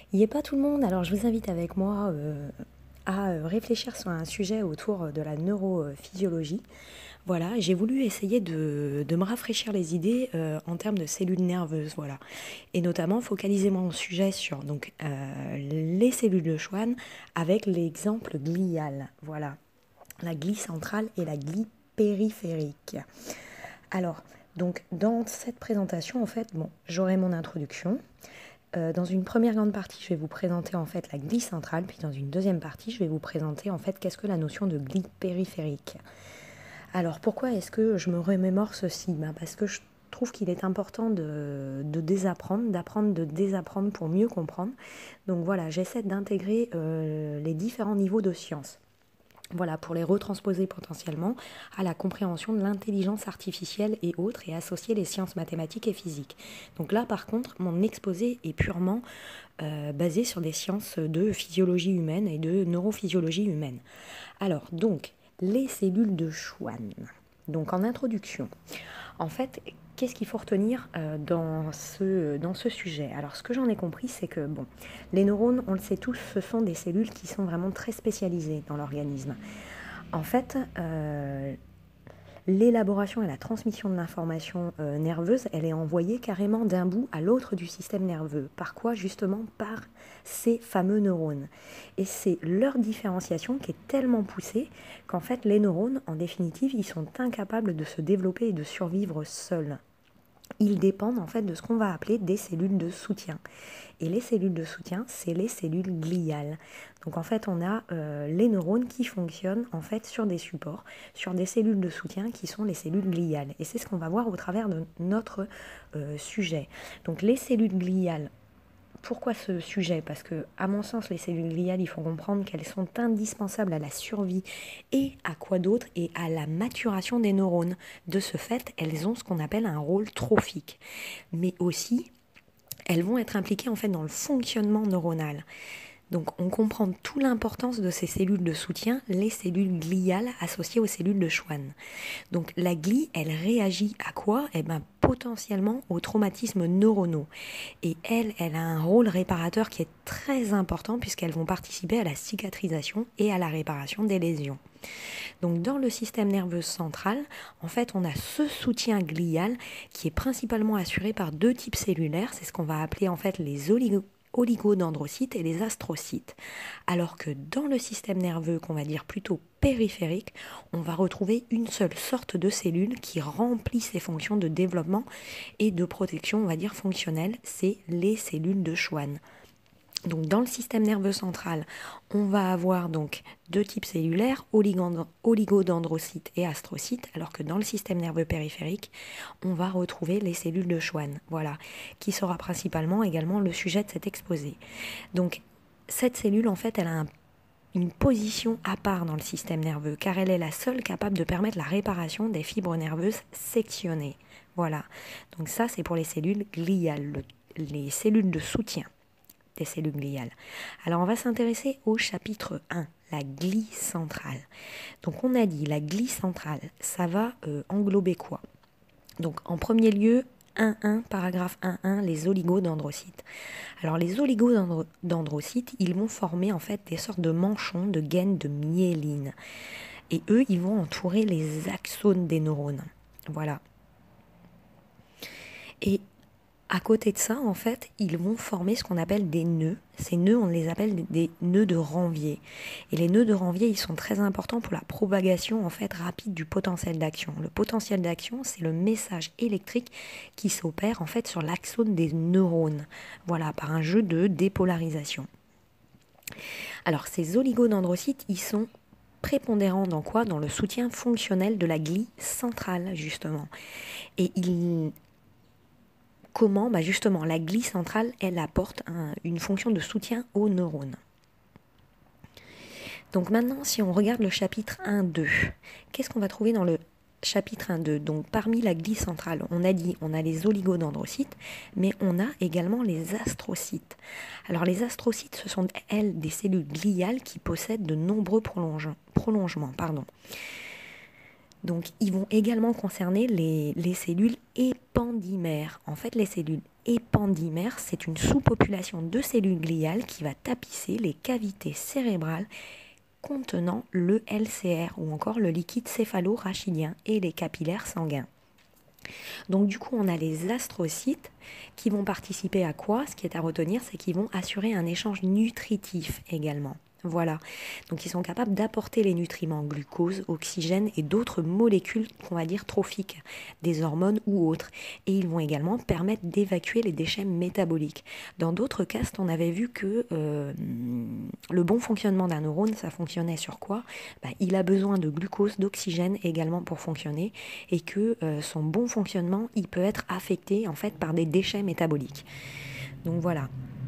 Il n'y a pas tout le monde, alors je vous invite avec moi à réfléchir sur un sujet autour de la neurophysiologie. Voilà, j'ai voulu essayer de me rafraîchir les idées en termes de cellules nerveuses, voilà. Et notamment focaliser mon sujet sur les cellules de Schwann avec l'exemple glial, voilà. La glie centrale et la glie périphérique. Alors, donc dans cette présentation, en fait, j'aurai mon introduction. Dans une première grande partie, je vais vous présenter en fait la glie centrale, puis dans une deuxième partie, je vais vous présenter en fait qu'est-ce que la notion de glie périphérique. Alors pourquoi est-ce que je me remémore ceci? Parce que je trouve qu'il est important de désapprendre, d'apprendre de désapprendre pour mieux comprendre. Donc voilà, j'essaie d'intégrer les différents niveaux de science. Voilà, pour les retransposer potentiellement à la compréhension de l'intelligence artificielle et autres, et associer les sciences mathématiques et physiques. Donc là, par contre, mon exposé est purement basé sur des sciences de physiologie humaine et de neurophysiologie humaine. Alors, donc, les cellules de Schwann. Donc, en introduction, en fait, qu'est-ce qu'il faut retenir dans ce sujet? Alors, ce que j'en ai compris, c'est que, les neurones, on le sait tous, ce sont des cellules qui sont vraiment très spécialisées dans l'organisme. En fait, l'élaboration et la transmission de l'information nerveuse, elle est envoyée carrément d'un bout à l'autre du système nerveux. Par quoi? Justement par ces fameux neurones. Et c'est leur différenciation qui est tellement poussée qu'en fait, les neurones, en définitive, ils sont incapables de se développer et de survivre seuls. Ils dépendent en fait de ce qu'on va appeler des cellules de soutien. Et les cellules de soutien, c'est les cellules gliales. Donc en fait, on a les neurones qui fonctionnent en fait sur des supports, sur des cellules de soutien qui sont les cellules gliales. Et c'est ce qu'on va voir au travers de notre sujet. Donc les cellules gliales. Pourquoi ce sujet? Parce que, à mon sens, les cellules gliales, il faut comprendre qu'elles sont indispensables à la survie et à quoi d'autre? Et à la maturation des neurones. De ce fait, elles ont ce qu'on appelle un rôle trophique. Mais aussi, elles vont être impliquées en fait dans le fonctionnement neuronal. Donc on comprend toute l'importance de ces cellules de soutien, les cellules gliales associées aux cellules de Schwann. Donc la glie, elle réagit à quoi? Potentiellement aux traumatismes neuronaux. Et elle a un rôle réparateur qui est très important puisqu'elles vont participer à la cicatrisation et à la réparation des lésions. Donc dans le système nerveux central, en fait, on a ce soutien glial qui est principalement assuré par deux types cellulaires, c'est ce qu'on va appeler en fait les oligodendrocytes et les astrocytes. Alors que dans le système nerveux, qu'on va dire plutôt périphérique, on va retrouver une seule sorte de cellule qui remplit ses fonctions de développement et de protection, on va dire fonctionnelle, c'est les cellules de Schwann. Donc dans le système nerveux central, on va avoir donc deux types cellulaires, oligodendrocytes et astrocytes, alors que dans le système nerveux périphérique, on va retrouver les cellules de Schwann, voilà, qui sera principalement également le sujet de cet exposé. Donc cette cellule, en fait, elle a une position à part dans le système nerveux, car elle est la seule capable de permettre la réparation des fibres nerveuses sectionnées. Voilà, donc ça c'est pour les cellules gliales, les cellules de soutien des cellules gliales. Alors on va s'intéresser au chapitre 1, la glie centrale. Donc on a dit la glie centrale, ça va englober quoi? Donc en premier lieu, 1.1, paragraphe 1.1, les oligodendrocytes. Alors les oligodendrocytes, ils vont former en fait des sortes de manchons de gaines de myéline. Et eux, ils vont entourer les axones des neurones. Voilà. Et à côté de ça, en fait, ils vont former ce qu'on appelle des nœuds. Ces nœuds, on les appelle des nœuds de Ranvier. Et les nœuds de Ranvier, ils sont très importants pour la propagation en fait rapide du potentiel d'action. Le potentiel d'action, c'est le message électrique qui s'opère en fait sur l'axone des neurones. Voilà, par un jeu de dépolarisation. Alors, ces oligodendrocytes, ils sont prépondérants dans quoi? Dans le soutien fonctionnel de la glie centrale, justement. Et comment? Justement, la glie centrale, elle apporte une fonction de soutien aux neurones. Donc maintenant, si on regarde le chapitre 1.2, qu'est-ce qu'on va trouver dans le chapitre 1.2? Donc parmi la glie centrale, on a dit, on a les oligodendrocytes, mais on a également les astrocytes. Alors les astrocytes, ce sont, elles, des cellules gliales qui possèdent de nombreux prolongements. Donc, ils vont également concerner les cellules épandymères. En fait, les cellules épandymère, c'est une sous-population de cellules gliales qui va tapisser les cavités cérébrales contenant le LCR ou encore le liquide céphalo-rachidien et les capillaires sanguins. Donc du coup, on a les astrocytes qui vont participer à quoi? Ce qui est à retenir, c'est qu'ils vont assurer un échange nutritif également. Voilà, donc ils sont capables d'apporter les nutriments glucose, oxygène et d'autres molécules qu'on va dire trophiques, des hormones ou autres. Et ils vont également permettre d'évacuer les déchets métaboliques. Dans d'autres castes, on avait vu que le bon fonctionnement d'un neurone, ça fonctionnait sur quoi? Il a besoin de glucose, d'oxygène également pour fonctionner, et que son bon fonctionnement, il peut être affecté en fait par des déchets métaboliques. Donc voilà.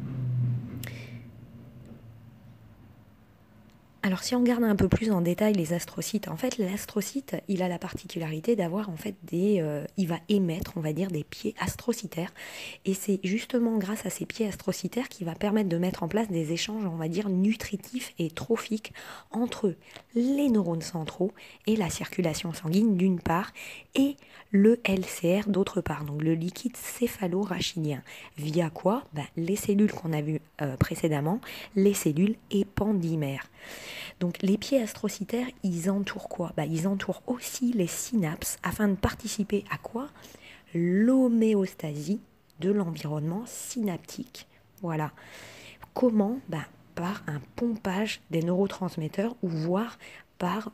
Alors si on regarde un peu plus en détail les astrocytes, en fait l'astrocyte, il a la particularité d'avoir en fait il va émettre, on va dire, des pieds astrocytaires, et c'est justement grâce à ces pieds astrocytaires qu'il va permettre de mettre en place des échanges, on va dire, nutritifs et trophiques entre les neurones centraux et la circulation sanguine d'une part, et le LCR d'autre part, donc le liquide céphalo-rachidien. Via quoi? Les cellules qu'on a vues précédemment, les cellules épandymères. Donc les pieds astrocytaires, ils entourent quoi? Ils entourent aussi les synapses afin de participer à quoi? L'homéostasie de l'environnement synaptique. Voilà. Comment? Par un pompage des neurotransmetteurs ou voire par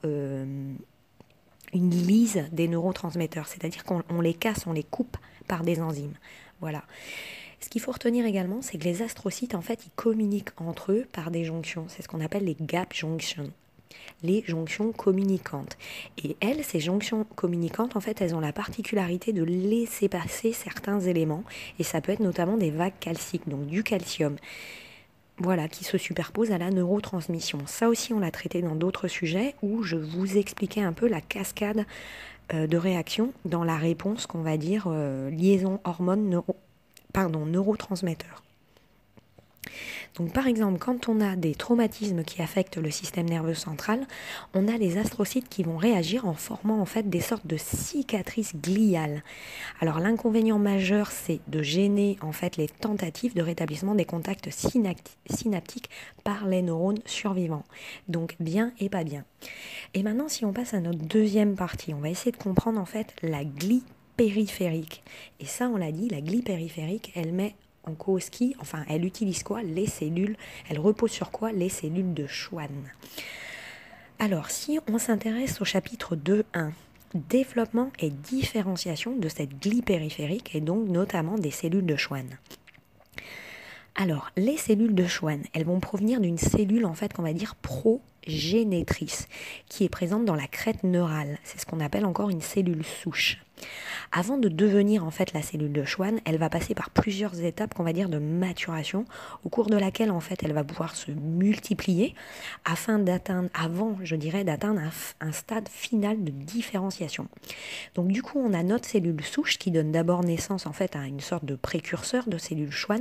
une lyse des neurotransmetteurs, c'est-à-dire qu'on les casse, on les coupe par des enzymes. Voilà. Ce qu'il faut retenir également, c'est que les astrocytes, en fait, ils communiquent entre eux par des jonctions. C'est ce qu'on appelle les gap junctions, les jonctions communicantes. Et elles, ces jonctions communicantes, en fait, elles ont la particularité de laisser passer certains éléments. Et ça peut être notamment des vagues calciques, donc du calcium. Voilà, qui se superposent à la neurotransmission. Ça aussi, on l'a traité dans d'autres sujets où je vous expliquais un peu la cascade de réactions dans la réponse qu'on va dire liaison hormone neurotransmetteurs. Donc par exemple, quand on a des traumatismes qui affectent le système nerveux central, on a les astrocytes qui vont réagir en formant en fait des sortes de cicatrices gliales. Alors l'inconvénient majeur, c'est de gêner en fait les tentatives de rétablissement des contacts synaptiques par les neurones survivants. Donc bien et pas bien. Et maintenant, si on passe à notre deuxième partie, on va essayer de comprendre en fait la glie périphérique. Et ça, on l'a dit, la glie périphérique, elle met en cause qui? Enfin, elle utilise quoi? Les cellules. Elle repose sur quoi? Les cellules de Schwann. Alors, si on s'intéresse au chapitre 2.1, développement et différenciation de cette glie périphérique et donc notamment des cellules de Schwann. Alors, les cellules de Schwann, elles vont provenir d'une cellule en fait qu'on va dire progénitrice qui est présente dans la crête neurale. C'est ce qu'on appelle encore une cellule souche. Avant de devenir en fait la cellule de Schwann, elle va passer par plusieurs étapes qu'on va dire de maturation, au cours de laquelle en fait elle va pouvoir se multiplier afin d'atteindre, d'atteindre un stade final de différenciation. Donc du coup, on a notre cellule souche qui donne d'abord naissance en fait à une sorte de précurseur de cellule Schwann,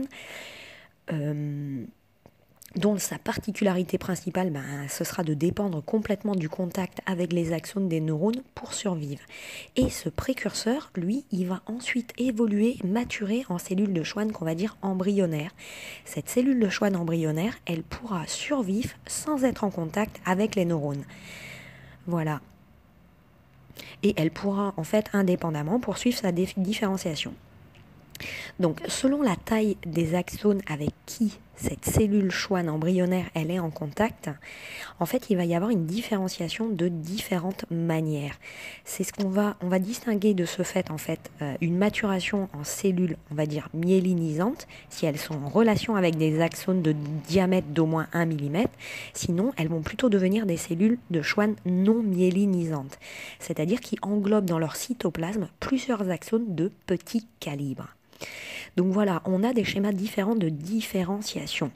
dont sa particularité principale, ce sera de dépendre complètement du contact avec les axones des neurones pour survivre. Et ce précurseur, lui, il va ensuite évoluer, maturer en cellule de Schwann qu'on va dire embryonnaire. Cette cellule de Schwann embryonnaire, elle pourra survivre sans être en contact avec les neurones. Voilà. Et elle pourra en fait indépendamment poursuivre sa différenciation. Donc, selon la taille des axones avec qui cette cellule Schwann embryonnaire elle est en contact, en fait, il va y avoir une différenciation de différentes manières. C'est ce qu'on va distinguer de ce fait, en fait, une maturation en cellules, on va dire myélinisantes, si elles sont en relation avec des axones de diamètre d'au moins 1 mm, sinon elles vont plutôt devenir des cellules de Schwann non myélinisantes, c'est-à-dire qui englobent dans leur cytoplasme plusieurs axones de petit calibre. Donc voilà, on a des schémas différents de différenciation.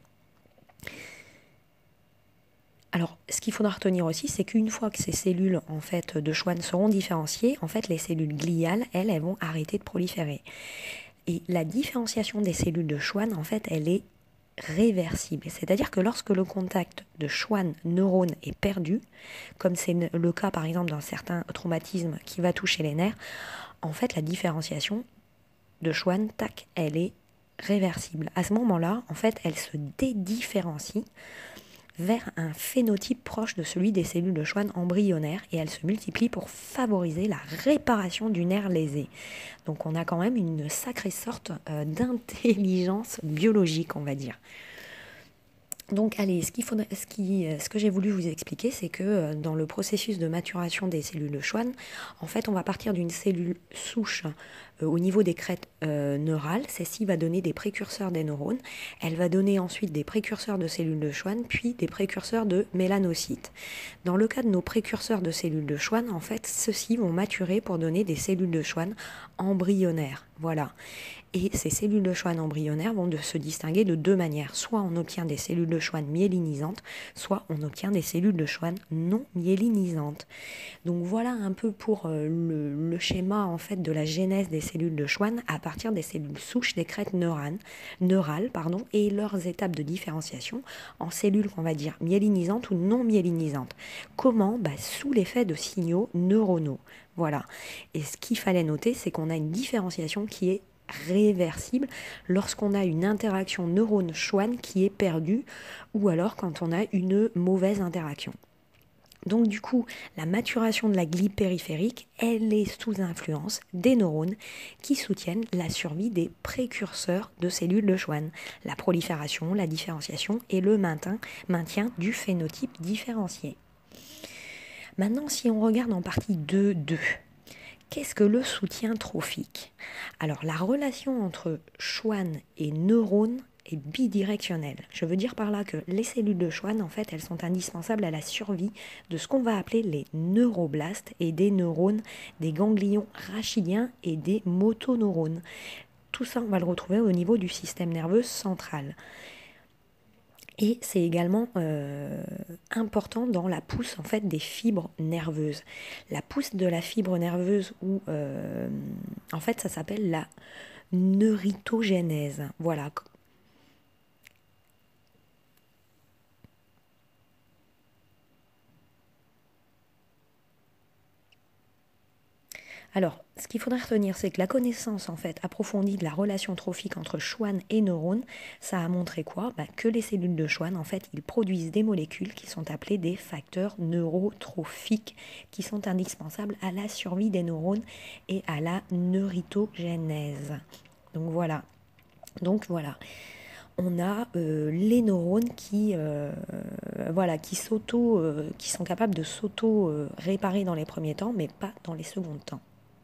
Alors, ce qu'il faudra retenir aussi, c'est qu'une fois que ces cellules en fait, de Schwann seront différenciées, en fait, les cellules gliales, elles vont arrêter de proliférer. Et la différenciation des cellules de Schwann, en fait, elle est réversible. C'est-à-dire que lorsque le contact de Schwann-neurone est perdu, comme c'est le cas par exemple dans certains traumatismes qui va toucher les nerfs, en fait, la différenciation de Schwann, elle est réversible. À ce moment-là, en fait, elle se dédifférencie vers un phénotype proche de celui des cellules de Schwann embryonnaires et elles se multiplient pour favoriser la réparation du nerf lésé. Donc on a quand même une sacrée sorte d'intelligence biologique, on va dire. Donc allez, ce que j'ai voulu vous expliquer, c'est que dans le processus de maturation des cellules de Schwann, en fait, on va partir d'une cellule souche au niveau des crêtes neurales. Celle-ci va donner des précurseurs des neurones. Elle va donner ensuite des précurseurs de cellules de Schwann, puis des précurseurs de mélanocytes. Dans le cas de nos précurseurs de cellules de Schwann, en fait, ceux-ci vont maturer pour donner des cellules de Schwann embryonnaires. Voilà. Et ces cellules de Schwann embryonnaires vont se distinguer de deux manières. Soit on obtient des cellules de Schwann myélinisantes, soit on obtient des cellules de Schwann non myélinisantes. Donc voilà un peu pour le schéma en fait de la genèse des cellules de Schwann à partir des cellules souches des crêtes neurales et leurs étapes de différenciation en cellules qu'on va dire myélinisantes ou non myélinisantes. Comment? Sous l'effet de signaux neuronaux. Voilà. Et ce qu'il fallait noter, c'est qu'on a une différenciation qui est réversible lorsqu'on a une interaction neurone-Schwann qui est perdue ou alors quand on a une mauvaise interaction. Donc du coup, la maturation de la glie périphérique, elle est sous influence des neurones qui soutiennent la survie des précurseurs de cellules de Schwann, la prolifération, la différenciation et le maintien du phénotype différencié. Maintenant, si on regarde en partie 2.2, qu'est-ce que le soutien trophique? Alors, la relation entre Schwann et neurones est bidirectionnelle. Je veux dire par là que les cellules de Schwann, en fait, elles sont indispensables à la survie de ce qu'on va appeler les neuroblastes et des neurones, des ganglions rachidiens et des motoneurones. Tout ça, on va le retrouver au niveau du système nerveux central. Et c'est également important dans la pousse en fait des fibres nerveuses. La pousse de la fibre nerveuse, en fait ça s'appelle la neuritogénèse. Voilà. Alors, ce qu'il faudrait retenir, c'est que la connaissance en fait approfondie de la relation trophique entre Schwann et neurones, ça a montré quoi? Que les cellules de Schwann, en fait, ils produisent des molécules qui sont appelées des facteurs neurotrophiques, qui sont indispensables à la survie des neurones et à la neuritogénèse. Donc voilà. On a les neurones qui sont capables de s'auto-réparer dans les premiers temps, mais pas dans les seconds temps.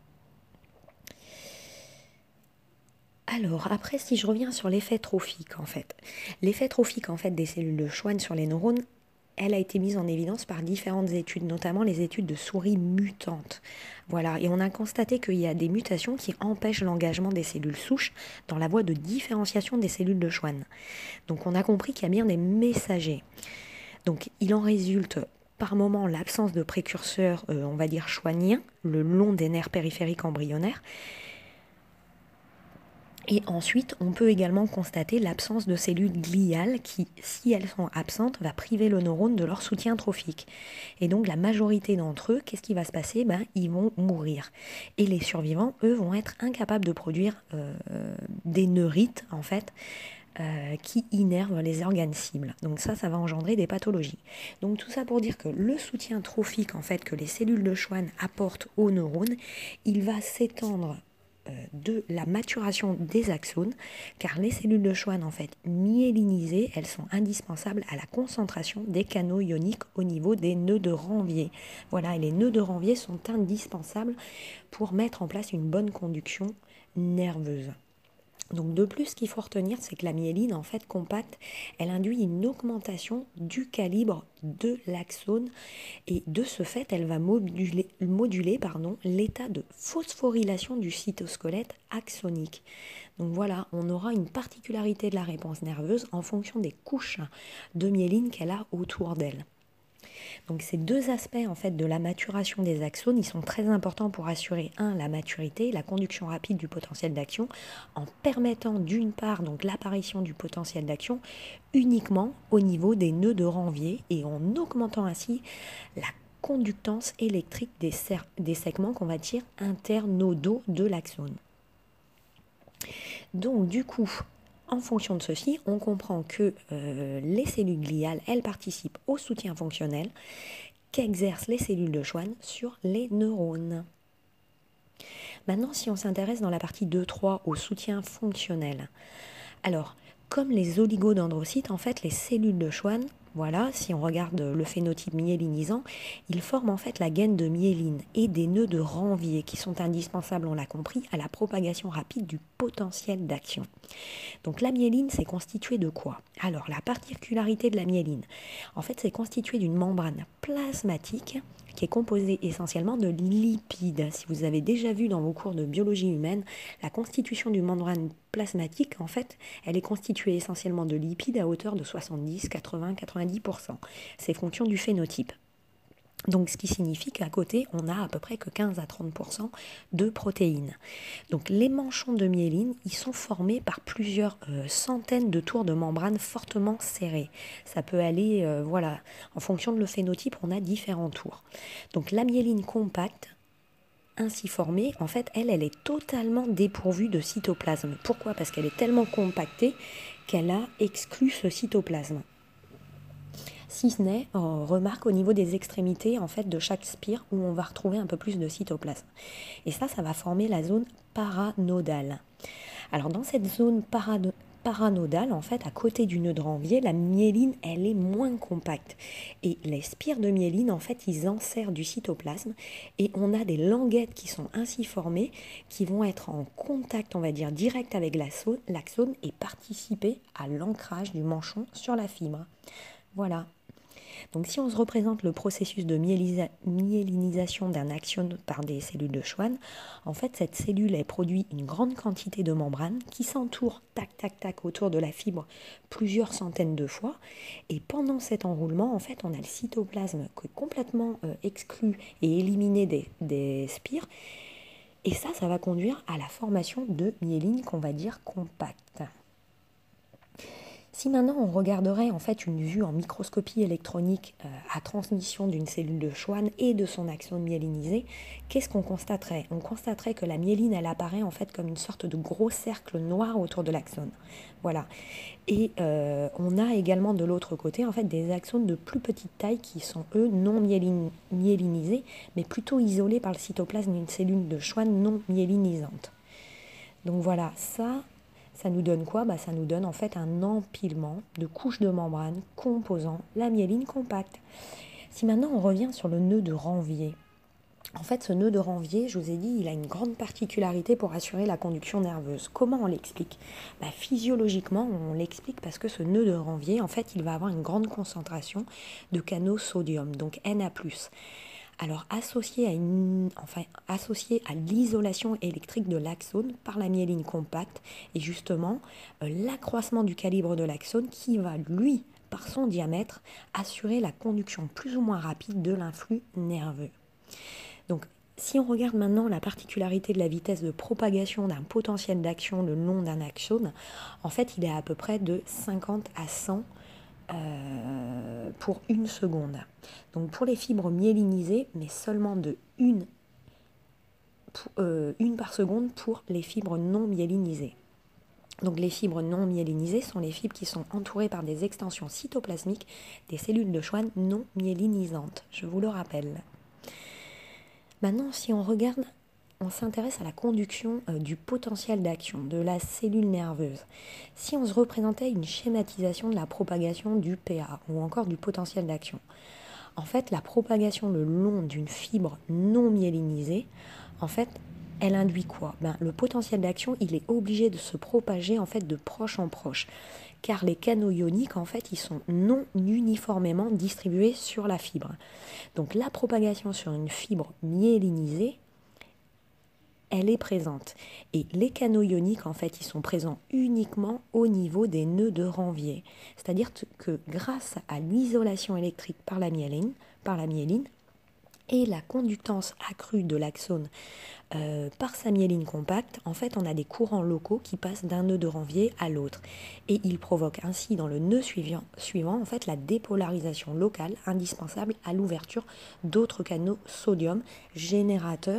Alors, après, si je reviens sur l'effet trophique, en fait. L'effet trophique, en fait, des cellules de Schwann sur les neurones, elle a été mise en évidence par différentes études, notamment les études de souris mutantes. Voilà, et on a constaté qu'il y a des mutations qui empêchent l'engagement des cellules souches dans la voie de différenciation des cellules de Schwann. Donc on a compris qu'il y a bien des messagers. Donc il en résulte par moment l'absence de précurseurs, on va dire schwanniens, le long des nerfs périphériques embryonnaires. Et ensuite, on peut également constater l'absence de cellules gliales qui, si elles sont absentes, va priver le neurone de leur soutien trophique. Et donc la majorité d'entre eux, qu'est-ce qui va se passer? Ils vont mourir. Et les survivants, eux, vont être incapables de produire des neurites, en fait, qui innervent les organes cibles. Donc ça va engendrer des pathologies. Donc tout ça pour dire que le soutien trophique, en fait, que les cellules de Schwann apportent aux neurones, il va s'étendre de la maturation des axones, car les cellules de Schwann, en fait, myélinisées, elles sont indispensables à la concentration des canaux ioniques au niveau des nœuds de Ranvier. Voilà, et les nœuds de Ranvier sont indispensables pour mettre en place une bonne conduction nerveuse. Donc de plus, ce qu'il faut retenir, c'est que la myéline, en fait, compacte, elle induit une augmentation du calibre de l'axone et de ce fait, elle va moduler l'état de phosphorylation du cytosquelette axonique. Donc voilà, on aura une particularité de la réponse nerveuse en fonction des couches de myéline qu'elle a autour d'elle. Donc ces deux aspects en fait de la maturation des axones, ils sont très importants pour assurer la maturité, la conduction rapide du potentiel d'action, en permettant d'une part donc l'apparition du potentiel d'action uniquement au niveau des nœuds de Ranvier et en augmentant ainsi la conductance électrique des segments qu'on va dire internodaux de l'axone. Donc du coup, En fonction de ceci, on comprend que les cellules gliales, elles participent au soutien fonctionnel qu'exercent les cellules de Schwann sur les neurones. Maintenant, si on s'intéresse dans la partie 2-3 au soutien fonctionnel, alors, comme les oligodendrocytes, en fait, les cellules de Schwann, voilà, si on regarde le phénotype myélinisant, ils forment en fait la gaine de myéline et des nœuds de Ranvier qui sont indispensables, on l'a compris, à la propagation rapide du potentiel d'action. Donc la myéline, c'est constitué de quoi? Alors, la particularité de la myéline, en fait, c'est constitué d'une membrane plasmatique qui est composée essentiellement de lipides. Si vous avez déjà vu dans vos cours de biologie humaine, la constitution d'une membrane plasmatique, en fait, elle est constituée essentiellement de lipides à hauteur de 70, 80, 90%. C'est fonction du phénotype. Donc, ce qui signifie qu'à côté, on a à peu près que 15 à 30% de protéines. Donc, les manchons de myéline, ils sont formés par plusieurs centaines de tours de membrane fortement serrés. Ça peut aller, en fonction de le phénotype, on a différents tours. Donc, la myéline compacte, ainsi formée, en fait, elle est totalement dépourvue de cytoplasme. Pourquoi? Parce qu'elle est tellement compactée qu'elle a exclu ce cytoplasme. Si ce n'est, on remarque au niveau des extrémités en fait, de chaque spire où on va retrouver un peu plus de cytoplasme. Et ça va former la zone paranodale. Alors dans cette zone paranodale, en fait, à côté du nœud de Ranvier, la myéline, elle est moins compacte. Et les spires de myéline, en fait, ils enserrent du cytoplasme et on a des languettes qui sont ainsi formées, qui vont être en contact, on va dire, direct avec l'axone et participer à l'ancrage du manchon sur la fibre. Voilà. Donc si on se représente le processus de myélinisation d'un axione par des cellules de Schwann, en fait cette cellule elle produit une grande quantité de membranes qui s'entourent tac tac tac autour de la fibre plusieurs centaines de fois et pendant cet enroulement en fait on a le cytoplasme qui est complètement exclu et éliminé des spires et ça va conduire à la formation de myéline qu'on va dire compacte. Si maintenant on regarderait en fait une vue en microscopie électronique à transmission d'une cellule de Schwann et de son axone myélinisé, qu'est-ce qu'on constaterait? On constaterait que la myéline elle apparaît en fait comme une sorte de gros cercle noir autour de l'axone. Voilà. Et on a également de l'autre côté en fait des axones de plus petite taille qui sont eux non myélinisés, mais plutôt isolés par le cytoplasme d'une cellule de Schwann non myélinisante. Donc voilà, ça nous donne quoi? Ça nous donne en fait un empilement de couches de membrane composant la myéline compacte. Si maintenant on revient sur le nœud de Ranvier, en fait ce nœud de Ranvier, je vous ai dit, il a une grande particularité pour assurer la conduction nerveuse. Comment on l'explique? Physiologiquement, on l'explique parce que ce nœud de Ranvier, en fait, il va avoir une grande concentration de canaux sodium, donc Na+. Alors associé à l'isolation électrique de l'axone par la myéline compacte et justement l'accroissement du calibre de l'axone qui va lui, par son diamètre, assurer la conduction plus ou moins rapide de l'influx nerveux. Donc si on regarde maintenant la particularité de la vitesse de propagation d'un potentiel d'action le long d'un axone, en fait il est à peu près de 50 à 100 pour 1 seconde. Donc pour les fibres myélinisées, mais seulement de 1 par seconde pour les fibres non myélinisées. Donc les fibres non myélinisées sont les fibres qui sont entourées par des extensions cytoplasmiques des cellules de Schwann non myélinisantes, je vous le rappelle. Maintenant, si on regarde, on s'intéresse à la conduction du potentiel d'action de la cellule nerveuse. Si on se représentait une schématisation de la propagation du PA ou encore du potentiel d'action, en fait, la propagation le long d'une fibre non myélinisée, en fait, elle induit quoi? Le potentiel d'action, il est obligé de se propager en fait de proche en proche, car les canaux ioniques, en fait, ils sont non uniformément distribués sur la fibre. Donc la propagation sur une fibre myélinisée, elle est présente. Et les canaux ioniques, en fait, ils sont présents uniquement au niveau des nœuds de Ranvier. C'est-à-dire que grâce à l'isolation électrique par la myéline et la conductance accrue de l'axone par sa myéline compacte, en fait, on a des courants locaux qui passent d'un nœud de Ranvier à l'autre. Et ils provoquent ainsi dans le nœud suivant en fait, la dépolarisation locale indispensable à l'ouverture d'autres canaux sodium générateurs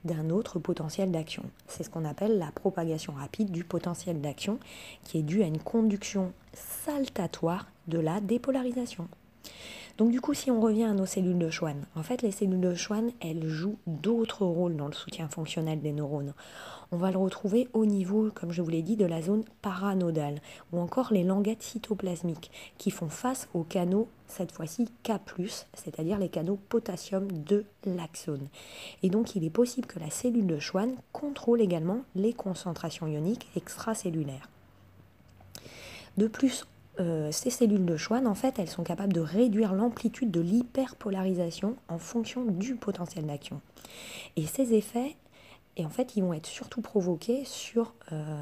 d'un autre potentiel d'action. C'est ce qu'on appelle la propagation rapide du potentiel d'action, qui est due à une conduction saltatoire de la dépolarisation. Donc du coup, si on revient à nos cellules de Schwann, en fait, les cellules de Schwann, elles jouent d'autres rôles dans le soutien fonctionnel des neurones. On va le retrouver au niveau, comme je vous l'ai dit, de la zone paranodale, ou encore les languettes cytoplasmiques, qui font face aux canaux, cette fois-ci K+, c'est-à-dire les canaux potassium de l'axone. Et donc, il est possible que la cellule de Schwann contrôle également les concentrations ioniques extracellulaires. De plus, ces cellules de Schwann, en fait, elles sont capables de réduire l'amplitude de l'hyperpolarisation en fonction du potentiel d'action. Et ces effets, en fait, ils vont être surtout provoqués sur...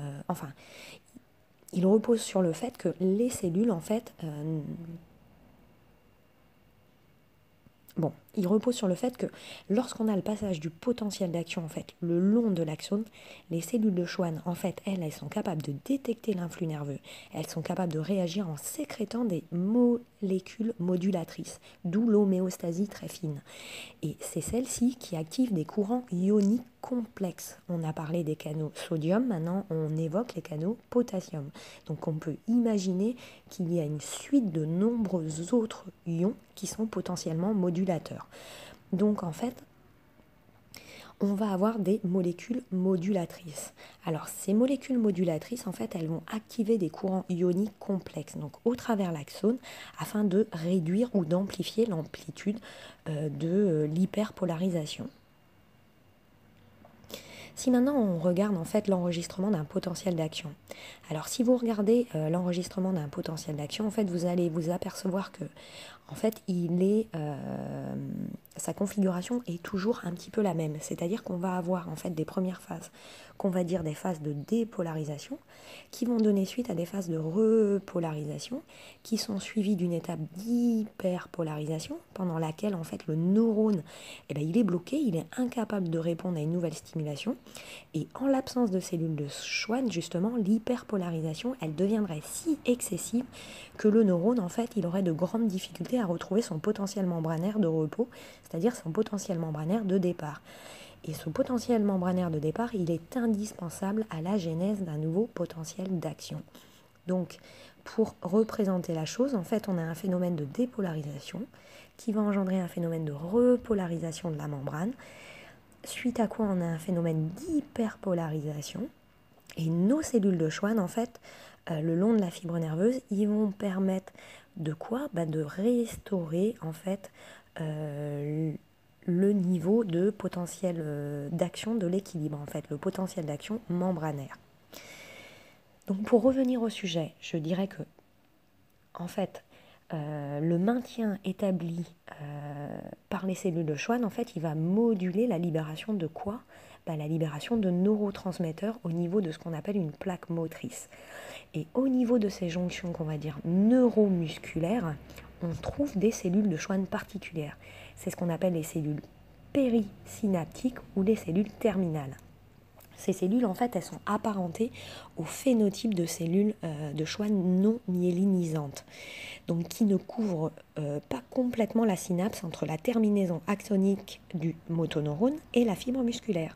ils reposent sur le fait que les cellules, en fait... il repose sur le fait que lorsqu'on a le passage du potentiel d'action en fait le long de l'axone, les cellules de Schwann en fait elles sont capables de détecter l'influx nerveux, elles sont capables de réagir en sécrétant des molécules modulatrices, d'où l'homéostasie très fine. Et c'est celle-ci qui active des courants ioniques complexes. On a parlé des canaux sodium, maintenant on évoque les canaux potassium. Donc on peut imaginer qu'il y a une suite de nombreux autres ions qui sont potentiellement modulateurs. Donc en fait, on va avoir des molécules modulatrices. Alors ces molécules modulatrices, en fait, elles vont activer des courants ioniques complexes, donc au travers l'axone, afin de réduire ou d'amplifier l'amplitude de l'hyperpolarisation. Si maintenant on regarde en fait l'enregistrement d'un potentiel d'action, alors si vous regardez l'enregistrement d'un potentiel d'action, en fait vous allez vous apercevoir que en fait sa configuration est toujours un petit peu la même, c'est-à-dire qu'on va avoir en fait des premières phases qu'on va dire des phases de dépolarisation qui vont donner suite à des phases de repolarisation qui sont suivies d'une étape d'hyperpolarisation pendant laquelle en fait le neurone il est bloqué, il est incapable de répondre à une nouvelle stimulation et en l'absence de cellules de Schwann justement l'hyperpolarisation elle deviendrait si excessive que le neurone en fait il aurait de grandes difficultés à retrouver son potentiel membranaire de repos, c'est-à-dire son potentiel membranaire de départ. Et ce potentiel membranaire de départ, il est indispensable à la genèse d'un nouveau potentiel d'action. Donc, pour représenter la chose, en fait, on a un phénomène de dépolarisation qui va engendrer un phénomène de repolarisation de la membrane, suite à quoi on a un phénomène d'hyperpolarisation. Et nos cellules de Schwann, en fait, le long de la fibre nerveuse, ils vont permettre de quoi ? De restaurer, en fait, le niveau de potentiel d'action de l'équilibre, en fait, le potentiel d'action membranaire. Donc pour revenir au sujet, je dirais que, en fait, le maintien établi par les cellules de Schwann, en fait, il va moduler la libération de quoi ? La libération de neurotransmetteurs au niveau de ce qu'on appelle une plaque motrice. Et au niveau de ces jonctions qu'on va dire neuromusculaires, on trouve des cellules de Schwann particulières. C'est ce qu'on appelle les cellules périsynaptiques ou les cellules terminales. Ces cellules, en fait, elles sont apparentées au phénotype de cellules de Schwann non myélinisantes, donc qui ne couvrent pas complètement la synapse entre la terminaison axonique du motoneurone et la fibre musculaire.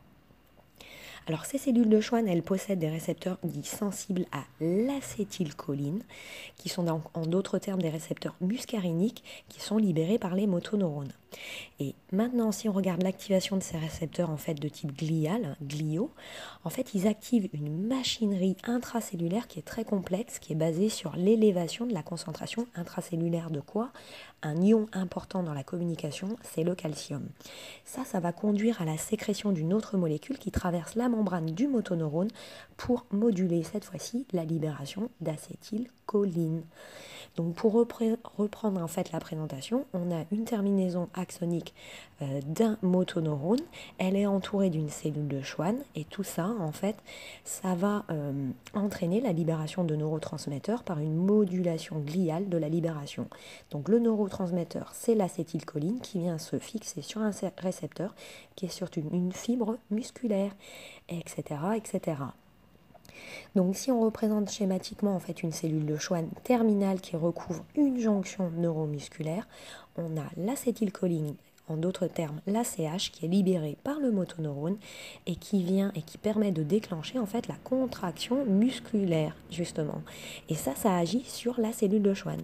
Alors ces cellules de Schwann, elles possèdent des récepteurs dits sensibles à l'acétylcholine, qui sont en d'autres termes des récepteurs muscariniques qui sont libérés par les motoneurones. Et maintenant, si on regarde l'activation de ces récepteurs en fait de type glial, glio, en fait ils activent une machinerie intracellulaire qui est très complexe, qui est basée sur l'élévation de la concentration intracellulaire de quoi ? Un ion important dans la communication, c'est le calcium. Ça va conduire à la sécrétion d'une autre molécule qui traverse la membrane du motoneurone pour moduler cette fois-ci la libération d'acétylcholine. Donc pour reprendre en fait la présentation, on a une terminaison axonique d'un motoneurone, elle est entourée d'une cellule de Schwann et tout ça en fait ça va entraîner la libération de neurotransmetteurs par une modulation gliale de la libération. Donc le neurotransmetteur c'est l'acétylcholine qui vient se fixer sur un récepteur qui est sur une fibre musculaire, etc., etc. Donc si on représente schématiquement en fait une cellule de Schwann terminale qui recouvre une jonction neuromusculaire, on a l'acétylcholine en d'autres termes l'ACH, qui est libéré par le motoneurone et qui permet de déclencher en fait la contraction musculaire justement. Et ça agit sur la cellule de Schwann.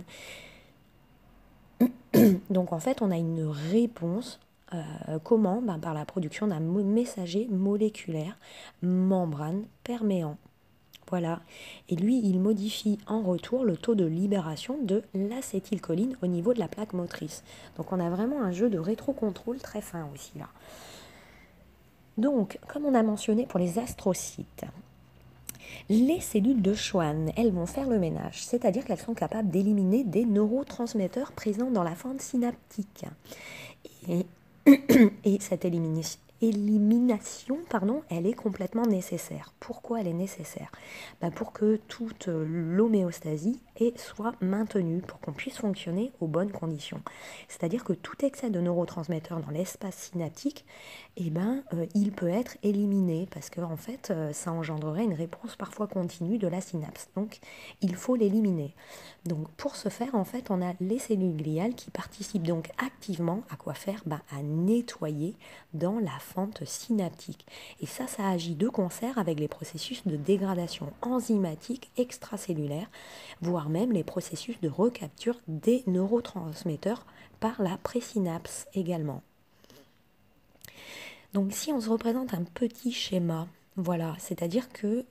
Donc en fait on a une réponse. Comment ? Par la production d'un messager moléculaire membrane perméant. Voilà. Et lui, il modifie en retour le taux de libération de l'acétylcholine au niveau de la plaque motrice. Donc on a vraiment un jeu de rétrocontrôle très fin aussi là. Donc, comme on a mentionné pour les astrocytes, les cellules de Schwann, elles vont faire le ménage, c'est-à-dire qu'elles sont capables d'éliminer des neurotransmetteurs présents dans la fente synaptique. Et cette élimination, elle est complètement nécessaire. Pourquoi elle est nécessaire ? Pour que toute l'homéostasie soit maintenue, pour qu'on puisse fonctionner aux bonnes conditions. C'est-à-dire que tout excès de neurotransmetteurs dans l'espace synaptique, il peut être éliminé, parce qu'en fait, ça engendrerait une réponse parfois continue de la synapse. Donc, il faut l'éliminer. Donc, pour ce faire, en fait, on a les cellules gliales qui participent donc activement à quoi faire ? À nettoyer dans la fente synaptique. Et ça agit de concert avec les processus de dégradation enzymatique extracellulaire, voire même les processus de recapture des neurotransmetteurs par la présynapse également. Donc si on se représente un petit schéma, voilà, c'est-à-dire que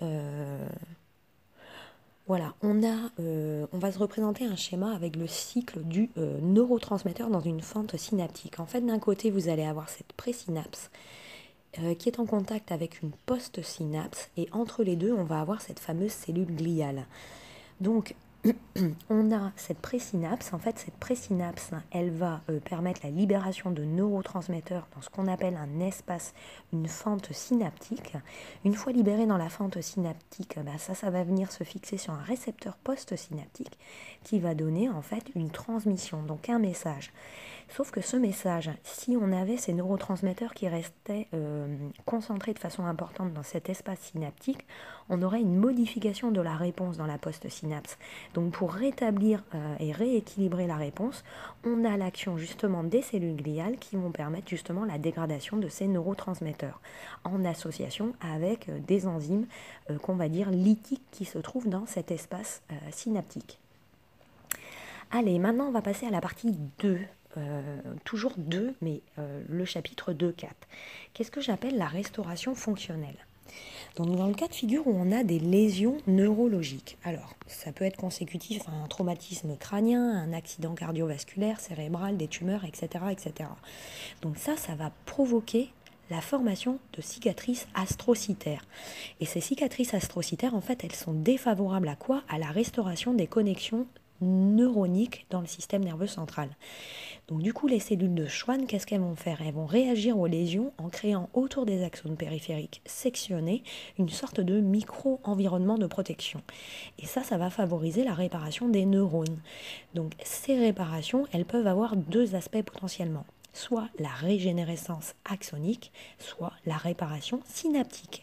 on va se représenter un schéma avec le cycle du neurotransmetteur dans une fente synaptique. En fait, d'un côté, vous allez avoir cette présynapse qui est en contact avec une postsynapse, et entre les deux, on va avoir cette fameuse cellule gliale. Donc, on a cette présynapse. En fait, cette présynapse, elle va permettre la libération de neurotransmetteurs dans ce qu'on appelle un espace, une fente synaptique. Une fois libérée dans la fente synaptique, ça va venir se fixer sur un récepteur postsynaptique qui va donner en fait une transmission, donc un message. Sauf que ce message, si on avait ces neurotransmetteurs qui restaient concentrés de façon importante dans cet espace synaptique, on aurait une modification de la réponse dans la postsynapse. Donc pour rétablir et rééquilibrer la réponse, on a l'action justement des cellules gliales qui vont permettre justement la dégradation de ces neurotransmetteurs en association avec des enzymes qu'on va dire lytiques qui se trouvent dans cet espace synaptique. Allez, maintenant on va passer à la partie 2. Toujours 2, mais le chapitre 2.4. Qu'est-ce que j'appelle la restauration fonctionnelle ? Donc dans le cas de figure où on a des lésions neurologiques, alors ça peut être consécutif à un traumatisme crânien, un accident cardiovasculaire, cérébral, des tumeurs, etc. etc. Donc ça va provoquer la formation de cicatrices astrocytaires. Et ces cicatrices astrocytaires, en fait, elles sont défavorables à quoi ? À la restauration des connexions neuroniques dans le système nerveux central. Donc du coup, les cellules de Schwann, qu'est-ce qu'elles vont faire ? Elles vont réagir aux lésions en créant autour des axones périphériques sectionnés une sorte de micro-environnement de protection. Et ça va favoriser la réparation des neurones. Donc ces réparations, elles peuvent avoir deux aspects potentiellement. Soit la régénérescence axonique, soit la réparation synaptique.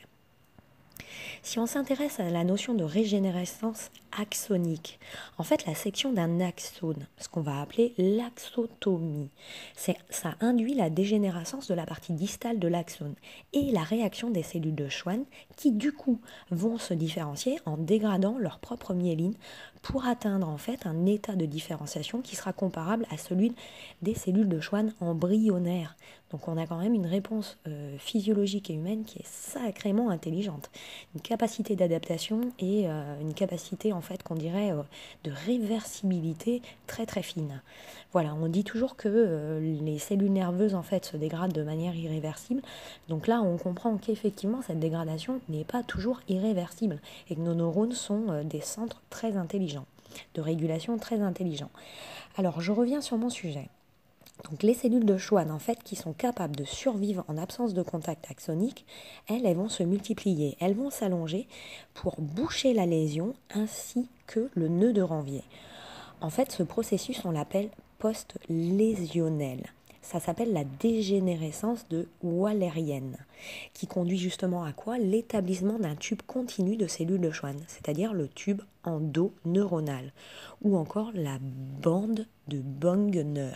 Si on s'intéresse à la notion de régénérescence axonique, en fait la section d'un axone, ce qu'on va appeler l'axotomie, ça induit la dégénérescence de la partie distale de l'axone et la réaction des cellules de Schwann qui du coup vont se différencier en dégradant leur propre myéline pour atteindre en fait un état de différenciation qui sera comparable à celui des cellules de Schwann embryonnaires. Donc on a quand même une réponse physiologique et humaine qui est sacrément intelligente. Une capacité d'adaptation et une capacité en fait qu'on dirait de réversibilité très très fine. Voilà, on dit toujours que les cellules nerveuses en fait se dégradent de manière irréversible. Donc là on comprend qu'effectivement cette dégradation n'est pas toujours irréversible et que nos neurones sont des centres très intelligents, de régulation très intelligents. Alors je reviens sur mon sujet. Donc les cellules de Schwann, en fait, qui sont capables de survivre en absence de contact axonique, elles vont se multiplier, elles vont s'allonger pour boucher la lésion ainsi que le nœud de Ranvier. En fait, ce processus, on l'appelle post-lésionnel. ça s'appelle la dégénérescence de Wallerienne, qui conduit justement à quoi? L'établissement d'un tube continu de cellules de Schwann, c'est-à-dire le tube endoneuronal, ou encore la bande de Bungener,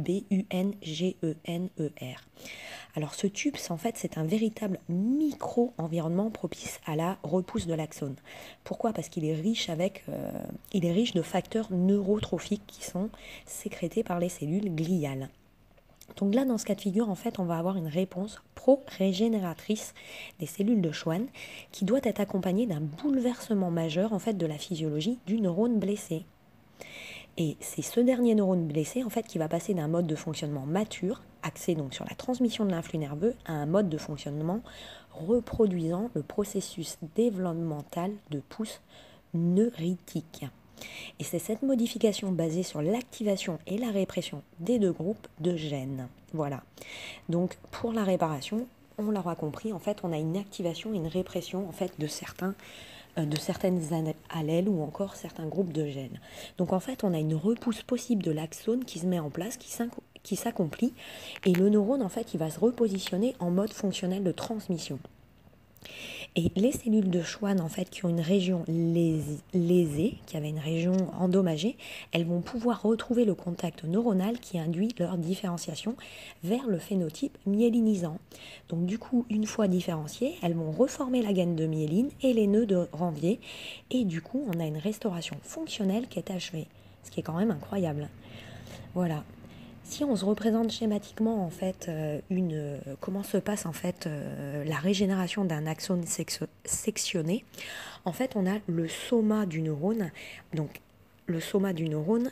Bungener. Alors ce tube, c'est un véritable micro-environnement propice à la repousse de l'axone. Pourquoi? Parce qu'il est riche il est riche de facteurs neurotrophiques qui sont sécrétés par les cellules gliales. Donc là, dans ce cas de figure, on va avoir une réponse pro-régénératrice des cellules de Schwann qui doit être accompagnée d'un bouleversement majeur de la physiologie du neurone blessé. Et c'est ce dernier neurone blessé qui va passer d'un mode de fonctionnement mature, axé donc sur la transmission de l'influx nerveux, à un mode de fonctionnement reproduisant le processus développemental de pousse neuritique. Et c'est cette modification basée sur l'activation et la répression des deux groupes de gènes. Voilà. Donc pour la réparation, on l'aura compris, on a une activation et une répression de certaines allèles ou encore certains groupes de gènes. Donc on a une repousse possible de l'axone qui se met en place, qui s'accomplit, et le neurone il va se repositionner en mode fonctionnel de transmission. Et les cellules de Schwann qui ont une région lésée, qui avait une région endommagée, elles vont pouvoir retrouver le contact neuronal qui induit leur différenciation vers le phénotype myélinisant. Donc du coup, une fois différenciées, elles vont reformer la gaine de myéline et les nœuds de Ranvier, et du coup, on a une restauration fonctionnelle qui est achevée, ce qui est quand même incroyable. Voilà. Si on se représente schématiquement comment se passe la régénération d'un axone sectionné, on a le soma du neurone. Donc le soma du neurone,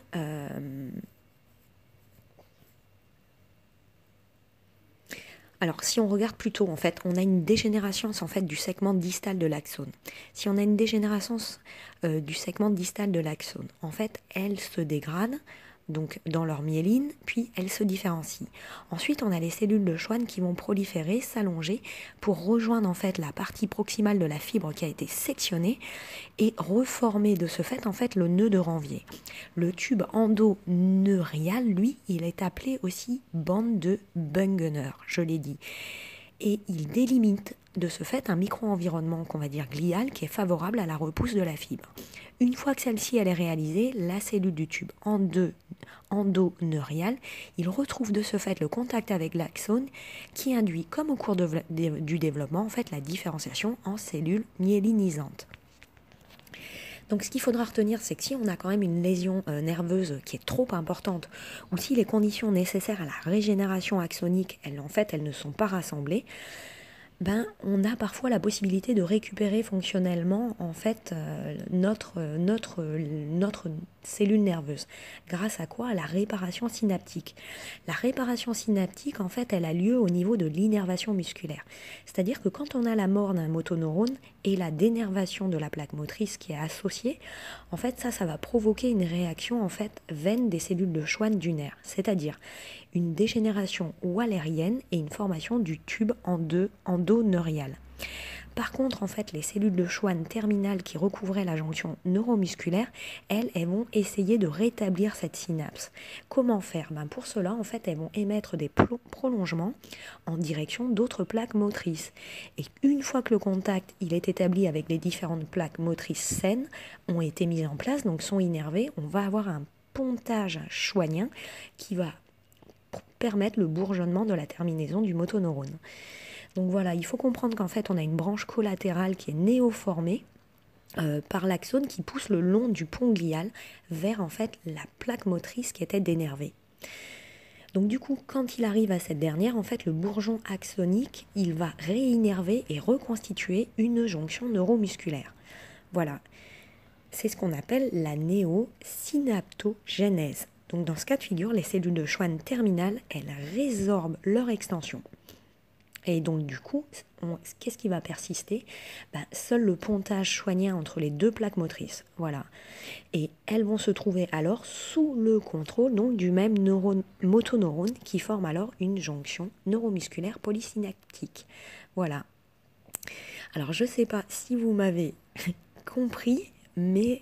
alors si on regarde plutôt on a une dégénérescence du segment distal de l'axone. Si on a une dégénérescence du segment distal de l'axone, elle se dégrade donc dans leur myéline, puis elles se différencient. Ensuite, on a les cellules de Schwann qui vont proliférer, s'allonger pour rejoindre la partie proximale de la fibre qui a été sectionnée et reformer de ce fait le nœud de Ranvier. Le tube endoneurial, lui, il est appelé aussi bande de Bungener, je l'ai dit. Et il délimite de ce fait un micro-environnement qu'on va dire glial qui est favorable à la repousse de la fibre. Une fois que celle-ci elle est réalisée, la cellule du tube endoneurial, il retrouve de ce fait le contact avec l'axone qui induit, comme au cours du développement, la différenciation en cellules myélinisantes. Donc ce qu'il faudra retenir, c'est que si on a quand même une lésion nerveuse qui est trop importante, ou si les conditions nécessaires à la régénération axonique, elles ne sont pas rassemblées, on a parfois la possibilité de récupérer fonctionnellement notre cellule nerveuse. Grâce à quoi? À la réparation synaptique. La réparation synaptique, elle a lieu au niveau de l'innervation musculaire. C'est-à-dire que quand on a la mort d'un motoneurone et la dénervation de la plaque motrice qui est associée, ça va provoquer une réaction vaine des cellules de Schwann du nerf. C'est-à-dire une dégénération wallerienne et une formation du tube endoneurial. Par contre, les cellules de Schwann terminales qui recouvraient la jonction neuromusculaire, elles vont essayer de rétablir cette synapse. Comment faire? Pour cela, elles vont émettre des prolongements en direction d'autres plaques motrices. Et une fois que le contact il est établi avec les différentes plaques motrices saines, ont été mises en place, donc sont innervées, on va avoir un pontage schwannien qui va permettre le bourgeonnement de la terminaison du motoneurone. Donc voilà, il faut comprendre on a une branche collatérale qui est néoformée par l'axone qui pousse le long du pont glial vers la plaque motrice qui était dénervée. Donc du coup, quand il arrive à cette dernière, le bourgeon axonique, il va réinnerver et reconstituer une jonction neuromusculaire. Voilà, c'est ce qu'on appelle la néosynaptogénèse. Donc dans ce cas de figure, les cellules de Schwann terminales, elles résorbent leur extension. Et donc du coup, qu'est-ce qui va persister? Seul le pontage schwannien entre les deux plaques motrices. Voilà. Et elles vont se trouver alors sous le contrôle du même motoneurone qui forme alors une jonction neuromusculaire polysynaptique. Voilà. Alors je ne sais pas si vous m'avez compris, mais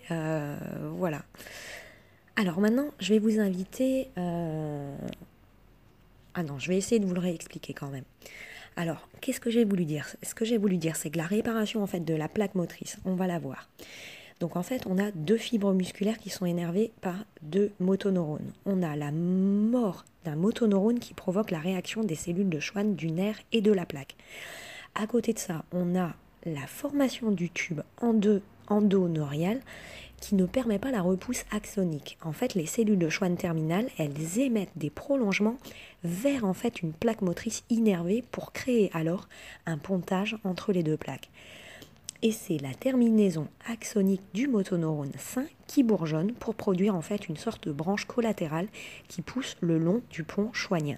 voilà. Alors maintenant, je vais vous inviter Ah non, je vais essayer de vous le réexpliquer quand même. Alors, qu'est-ce que j'ai voulu dire? Ce que j'ai voulu dire, c'est que la réparation en fait de la plaque motrice, on va la voir. Donc en fait, on a deux fibres musculaires qui sont énervées par deux motoneurones. On a la mort d'un motoneurone qui provoque la réaction des cellules de Schwann du nerf et de la plaque. À côté de ça, on a la formation du tube endoneurial qui ne permet pas la repousse axonique. En fait, les cellules de Schwann terminales, elles émettent des prolongements vers en fait une plaque motrice innervée pour créer alors un pontage entre les deux plaques. Et c'est la terminaison axonique du motoneurone sain qui bourgeonne pour produire en fait une sorte de branche collatérale qui pousse le long du pont schwannien.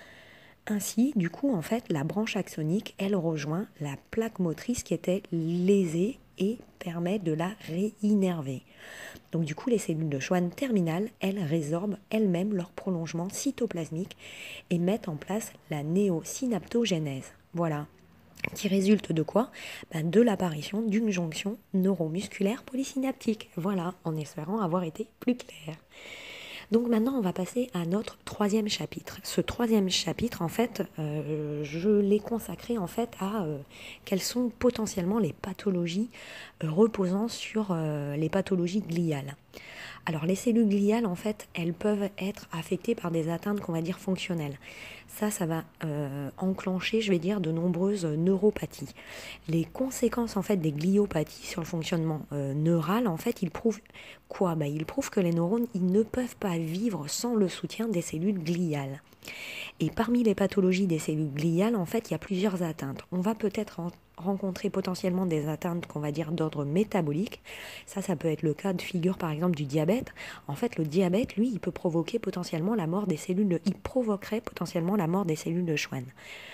Ainsi, du coup, en fait, la branche axonique, elle rejoint la plaque motrice qui était lésée et permet de la réinnerver. Donc du coup, les cellules de Schwann terminales, elles résorbent elles-mêmes leur prolongement cytoplasmique et mettent en place la néosynaptogénèse. Voilà. Qui résulte de quoi? De l'apparition d'une jonction neuromusculaire polysynaptique. Voilà, en espérant avoir été plus clair. Donc maintenant, on va passer à notre troisième chapitre. Ce troisième chapitre, en fait, je l'ai consacré en fait à quelles sont potentiellement les pathologies reposant sur les pathologies gliales. Alors les cellules gliales, en fait, elles peuvent être affectées par des atteintes qu'on va dire fonctionnelles. Ça va enclencher, je vais dire, de nombreuses neuropathies. Les conséquences, en fait, des gliopathies sur le fonctionnement neural, en fait, ils prouvent quoi? Ils prouvent que les neurones, ils ne peuvent pas vivre sans le soutien des cellules gliales. Et parmi les pathologies des cellules gliales, en fait, il y a plusieurs atteintes. On va peut-être rencontrer potentiellement des atteintes qu'on va dire d'ordre métabolique. Ça peut être le cas de figure par exemple du diabète. En fait, le diabète, lui, il peut provoquer potentiellement la mort des cellules, il provoquerait potentiellement la mort des cellules de Schwann.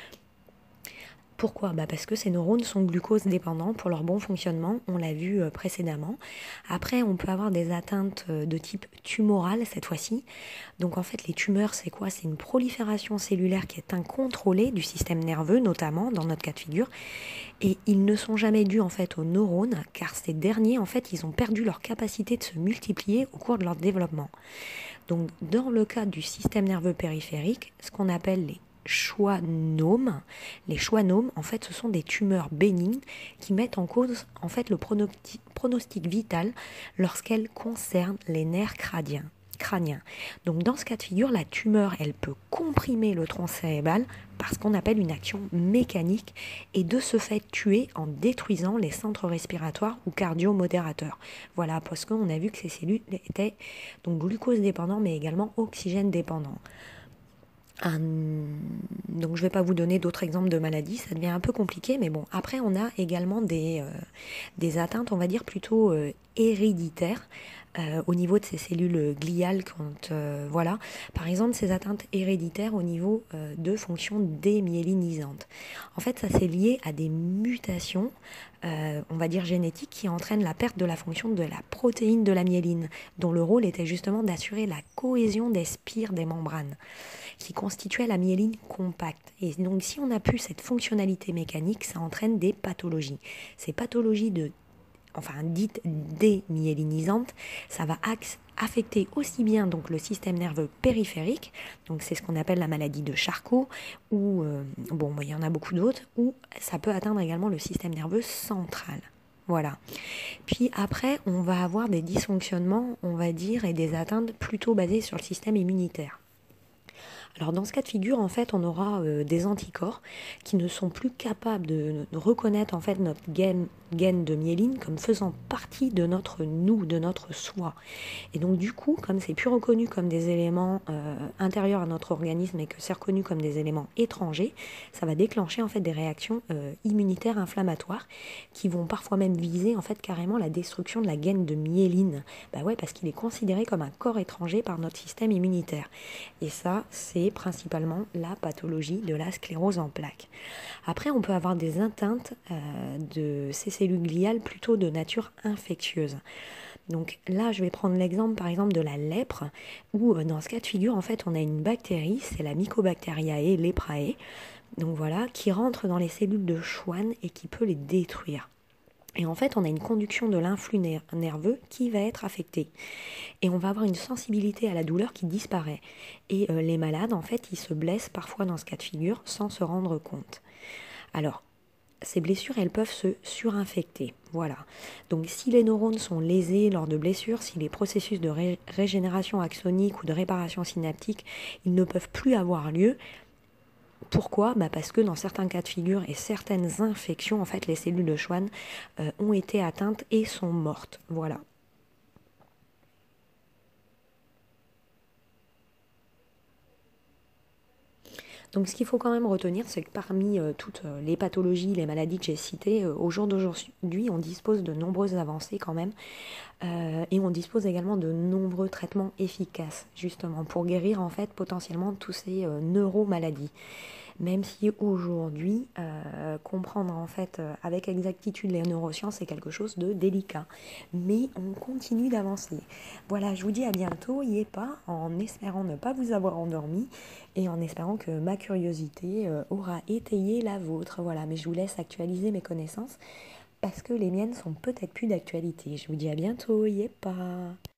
Pourquoi? Parce que ces neurones sont glucose dépendants pour leur bon fonctionnement, on l'a vu précédemment. Après, on peut avoir des atteintes de type tumoral cette fois-ci. Donc en fait, les tumeurs, c'est quoi? C'est une prolifération cellulaire qui est incontrôlée du système nerveux, notamment dans notre cas de figure. Et ils ne sont jamais dus en fait aux neurones, car ces derniers, en fait, ils ont perdu leur capacité de se multiplier au cours de leur développement. Donc dans le cas du système nerveux périphérique, ce qu'on appelle les schwannomes. Les schwannomes, en fait, ce sont des tumeurs bénignes qui mettent en cause, en fait, le pronostic vital lorsqu'elles concernent les nerfs crâniens. Donc, dans ce cas de figure, la tumeur, elle peut comprimer le tronc cérébral par ce qu'on appelle une action mécanique et de ce fait tuer en détruisant les centres respiratoires ou cardio-modérateurs. Voilà, parce qu'on a vu que ces cellules étaient donc glucose dépendants mais également oxygène dépendants. Donc je ne vais pas vous donner d'autres exemples de maladies, ça devient un peu compliqué, mais bon, après on a également des atteintes, on va dire plutôt héréditaires au niveau de ces cellules gliales. Voilà, par exemple ces atteintes héréditaires au niveau de fonctions démyélinisantes. En fait, ça c'est lié à des mutations, on va dire génétiques, qui entraînent la perte de la fonction de la protéine de la myéline, dont le rôle était justement d'assurer la cohésion des spires des membranes, qui constituait la myéline compacte. Et donc si on n'a plus cette fonctionnalité mécanique, ça entraîne des pathologies. Ces pathologies dites démyélinisantes, ça va affecter aussi bien donc le système nerveux périphérique, donc c'est ce qu'on appelle la maladie de Charcot, ou il y en a beaucoup d'autres, ou ça peut atteindre également le système nerveux central. Voilà. Puis après, on va avoir des dysfonctionnements, on va dire, et des atteintes plutôt basées sur le système immunitaire. Alors dans ce cas de figure, en fait, on aura des anticorps qui ne sont plus capables de reconnaître en fait notre gaine de myéline comme faisant partie de notre nous, de notre soi. Et donc du coup, comme c'est plus reconnu comme des éléments intérieurs à notre organisme et que c'est reconnu comme des éléments étrangers, ça va déclencher en fait des réactions immunitaires inflammatoires qui vont parfois même viser en fait carrément la destruction de la gaine de myéline. Parce qu'il est considéré comme un corps étranger par notre système immunitaire. Et ça, c'est principalement la pathologie de la sclérose en plaques. Après, on peut avoir des atteintes de ces cellules gliales plutôt de nature infectieuse. Donc là, je vais prendre l'exemple par exemple de la lèpre, où dans ce cas de figure, en fait, on a une bactérie, c'est la Mycobacteriae leprae, donc voilà, qui rentre dans les cellules de Schwann et qui peut les détruire. Et en fait, on a une conduction de l'influx nerveux qui va être affectée. Et on va avoir une sensibilité à la douleur qui disparaît. Et les malades, en fait, ils se blessent parfois dans ce cas de figure sans se rendre compte. Alors, ces blessures, elles peuvent se surinfecter. Voilà. Donc, si les neurones sont lésés lors de blessures, si les processus de régénération axonique ou de réparation synaptique, ils ne peuvent plus avoir lieu. Pourquoi ? Parce que dans certains cas de figure et certaines infections, en fait, les cellules de Schwann ont été atteintes et sont mortes. Voilà. Donc ce qu'il faut quand même retenir, c'est que parmi toutes les pathologies, les maladies que j'ai citées, au jour d'aujourd'hui, on dispose de nombreuses avancées quand même, et on dispose également de nombreux traitements efficaces, justement, pour guérir en fait potentiellement tous ces neuromaladies. Même si aujourd'hui, comprendre en fait avec exactitude les neurosciences est quelque chose de délicat. Mais on continue d'avancer. Voilà, je vous dis à bientôt, y est pas, en espérant ne pas vous avoir endormi et en espérant que ma curiosité aura étayé la vôtre. Voilà, mais je vous laisse actualiser mes connaissances parce que les miennes sont peut-être plus d'actualité. Je vous dis à bientôt, y est pas.